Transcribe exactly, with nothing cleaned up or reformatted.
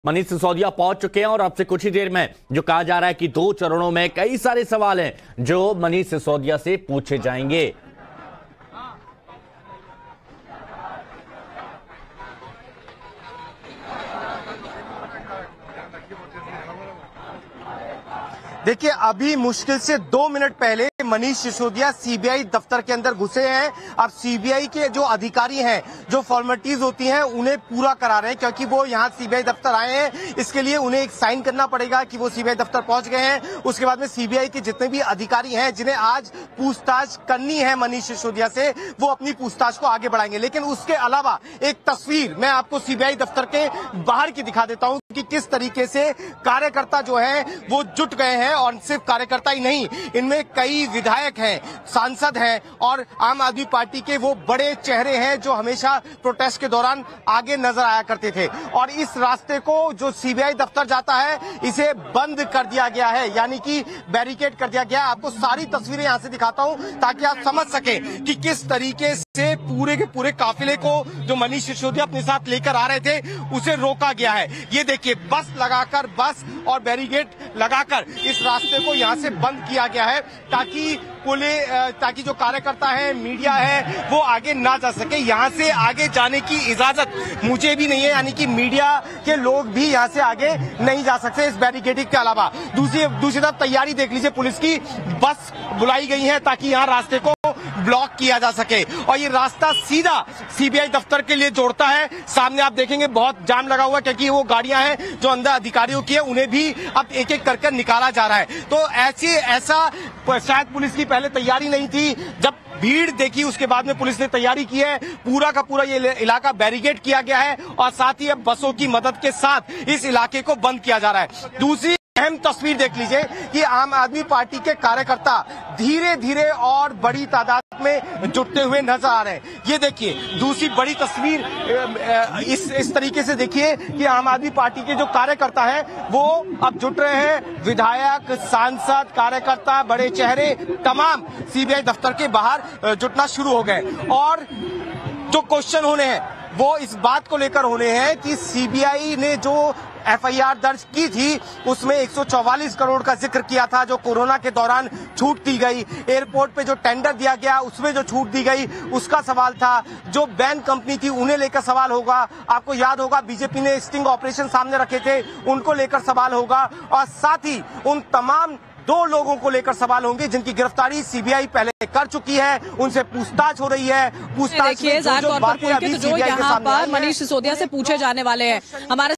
मनीष सिसोदिया पहुंच चुके हैं और अब से कुछ ही देर में जो कहा जा रहा है कि दो चरणों में कई सारे सवाल हैं जो मनीष सिसोदिया से पूछे जाएंगे। देखिए, अभी मुश्किल से दो मिनट पहले मनीष सिसोदिया सीबीआई दफ्तर के अंदर घुसे हैं। अब सीबीआई के जो अधिकारी हैं, जो फॉर्मेलिटीज होती हैं, उन्हें पूरा करा रहे हैं, क्योंकि वो यहाँ सीबीआई दफ्तर आए हैं। इसके लिए उन्हें एक साइन करना पड़ेगा कि वो सीबीआई दफ्तर पहुंच गए हैं। उसके बाद में सीबीआई के जितने भी अधिकारी हैं, जिन्हें आज पूछताछ करनी है मनीष सिसोदिया से, वो अपनी पूछताछ को आगे बढ़ाएंगे। लेकिन उसके अलावा एक तस्वीर मैं आपको सीबीआई दफ्तर के बाहर की दिखा देता हूँ कि किस तरीके से कार्यकर्ता जो है वो जुट गए हैं। और सिर्फ कार्यकर्ता ही नहीं, इनमें कई विधायक हैं, सांसद हैं और आम आदमी पार्टी के वो बड़े चेहरे हैं जो हमेशा प्रोटेस्ट के दौरान आगे नजर आया करते थे। और इस रास्ते को जो सीबीआई दफ्तर जाता है, इसे बंद कर दिया गया है, यानी कि बैरिकेड कर दिया गया है। आपको सारी तस्वीरें यहां से दिखाता हूं ताकि आप समझ सके कि किस तरीके से पूरे के पूरे काफिले को जो मनीष सिसोदिया अपने साथ लेकर आ रहे थे, उसे रोका गया है। ये देखिए, बस लगाकर, बस और बैरिकेड लगाकर इस रास्ते को यहां से बंद किया गया है ताकि पुलिस, ताकि जो कार्यकर्ता है, मीडिया है, वो आगे ना जा सके। यहां से आगे जाने की इजाजत मुझे भी नहीं है, यानी कि मीडिया के लोग भी यहां से आगे नहीं जा सकते इस बैरिकेडिंग के अलावा। दूसरी दूसरी तरफ तैयारी देख लीजिए, पुलिस की बस बुलाई गई है ताकि यहाँ रास्ते को ब्लॉक किया जा सके। और ये रास्ता सीधा सीबीआई दफ्तर के लिए जोड़ता है। सामने आप देखेंगे बहुत जाम लगा हुआ, क्योंकि वो गाड़ियां हैं जो अंदर अधिकारियों की है, उन्हें भी अब एक एक करके निकाला जा रहा है। तो ऐसे ऐसा शायद पुलिस की पहले तैयारी नहीं थी। जब भीड़ देखी, उसके बाद में पुलिस ने तैयारी की है। पूरा का पूरा ये इलाका बैरिकेड किया गया है और साथ ही अब बसों की मदद के साथ इस इलाके को बंद किया जा रहा है। दूसरी अहम तस्वीर देख लीजिए कि आम आदमी पार्टी के कार्यकर्ता धीरे धीरे और बड़ी तादाद में जुटते हुए नजर आ रहे हैं। ये देखिए, दूसरी बड़ी तस्वीर इस इस तरीके से देखिए कि आम आदमी पार्टी के जो कार्यकर्ता हैं वो अब जुट रहे हैं। विधायक, सांसद, कार्यकर्ता, बड़े चेहरे तमाम सीबीआई दफ्तर के बाहर जुटना शुरू हो गए। और जो क्वेश्चन होने हैं वो इस बात को लेकर होने हैं कि सीबीआई ने जो एफआईआर दर्ज की थी, उसमें एक सौ चौवालीस करोड़ का जिक्र किया था जो कोरोना के दौरान छूट दी गई। एयरपोर्ट पे जो टेंडर दिया गया उसमें जो छूट दी गई उसका सवाल था। जो बैन कंपनी थी उन्हें लेकर सवाल होगा। आपको याद होगा बीजेपी ने स्टिंग ऑपरेशन सामने रखे थे, उनको लेकर सवाल होगा। और साथ ही उन तमाम दो लोगों को लेकर सवाल होंगे जिनकी गिरफ्तारी सीबीआई पहले कर चुकी है, उनसे पूछताछ हो रही है। पूछताछ देखिए, जो, जो, जो यहाँ पर मनीष सिसोदिया से पूछे जाने वाले हैं। हमारे